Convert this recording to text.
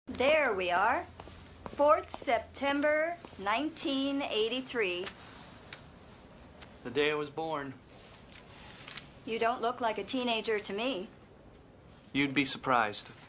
There we are. 4th September, 1983. The day I was born. You don't look like a teenager to me. You'd be surprised.